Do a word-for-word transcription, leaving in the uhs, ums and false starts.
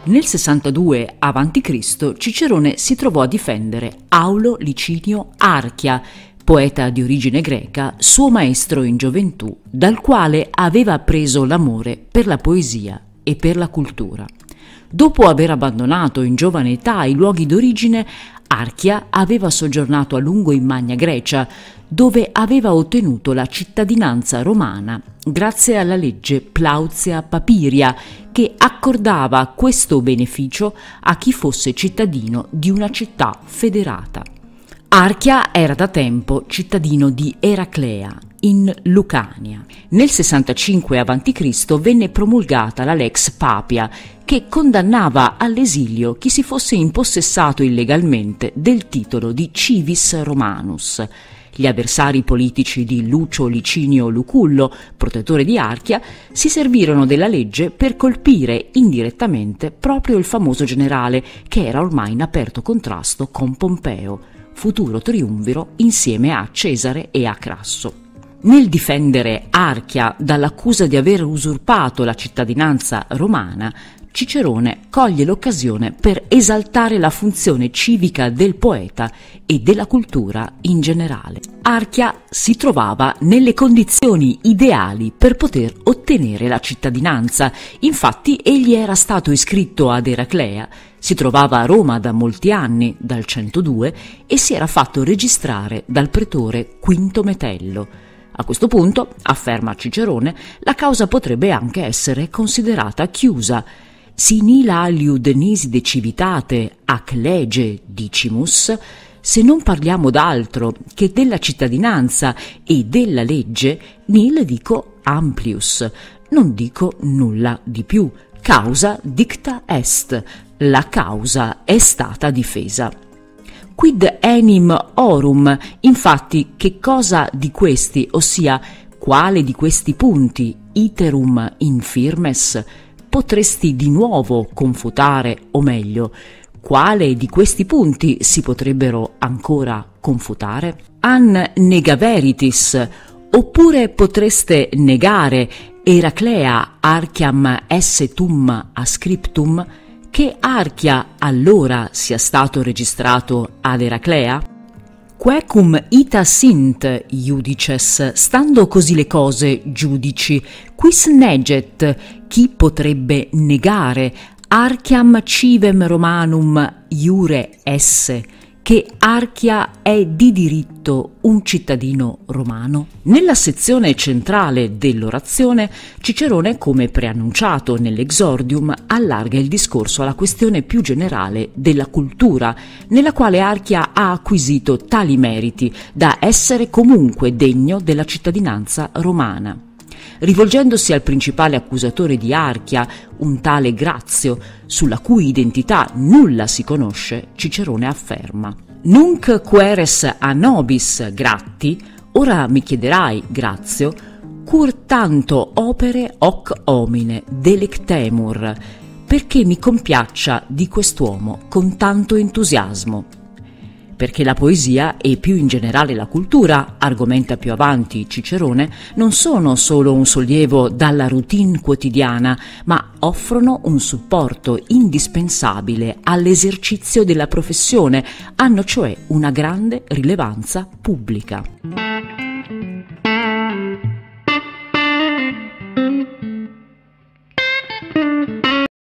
Nel sessantadue avanti Cristo Cicerone si trovò a difendere Aulo Licinio Archia, poeta di origine greca, suo maestro in gioventù, dal quale aveva preso l'amore per la poesia e per la cultura. Dopo aver abbandonato in giovane età i luoghi d'origine, Archia aveva soggiornato a lungo in Magna Grecia, dove aveva ottenuto la cittadinanza romana grazie alla legge Plauzia Papiria, che accordava questo beneficio a chi fosse cittadino di una città federata. Archia era da tempo cittadino di Eraclea, in Lucania. Nel sessantacinque avanti Cristo venne promulgata la Lex Papia, che condannava all'esilio chi si fosse impossessato illegalmente del titolo di civis Romanus. Gli avversari politici di Lucio Licinio Lucullo, protettore di Archia, si servirono della legge per colpire indirettamente proprio il famoso generale, che era ormai in aperto contrasto con Pompeo, futuro triumviro insieme a Cesare e a Crasso. Nel difendere Archia dall'accusa di aver usurpato la cittadinanza romana, Cicerone coglie l'occasione per esaltare la funzione civica del poeta e della cultura in generale. Archia si trovava nelle condizioni ideali per poter ottenere la cittadinanza, infatti egli era stato iscritto ad Eraclea, si trovava a Roma da molti anni, dal centodue, e si era fatto registrare dal pretore Quinto Metello. A questo punto, afferma Cicerone, la causa potrebbe anche essere considerata chiusa. Si nihil aliud nisi de civitate ac lege dicimus, se non parliamo d'altro che della cittadinanza e della legge, nihil dico amplius, non dico nulla di più. Causa dicta est, la causa è stata difesa. Quid enim orum, infatti, che cosa di questi, ossia quale di questi punti, iterum infirmes, potresti di nuovo confutare, o meglio, quale di questi punti si potrebbero ancora confutare? An negaveritis, oppure potreste negare Eraclea Archiam esse tum ascriptum, che Archia allora sia stato registrato ad Eraclea? Quecum ita sint iudices, stando così le cose, giudici, quis neget, chi potrebbe negare Archiam civem Romanum iure esse, che Archia è di diritto un cittadino romano? Nella sezione centrale dell'orazione, Cicerone, come preannunciato nell'Exordium, allarga il discorso alla questione più generale della cultura, nella quale Archia ha acquisito tali meriti da essere comunque degno della cittadinanza romana. Rivolgendosi al principale accusatore di Archia, un tale Grazio, sulla cui identità nulla si conosce, Cicerone afferma: Nunc queres a nobis gratti, ora mi chiederai, Grazio, cur tanto opere hoc homine delectemur, perché mi compiaccia di quest'uomo con tanto entusiasmo. Perché la poesia e più in generale la cultura, argomenta più avanti Cicerone, non sono solo un sollievo dalla routine quotidiana, ma offrono un supporto indispensabile all'esercizio della professione, hanno cioè una grande rilevanza pubblica.